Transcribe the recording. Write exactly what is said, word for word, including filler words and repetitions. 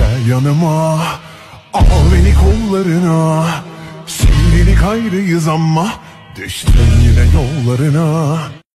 gel yanıma, al beni kollarına. Şimdilik ayrıyız ama düştüm yine yollarına.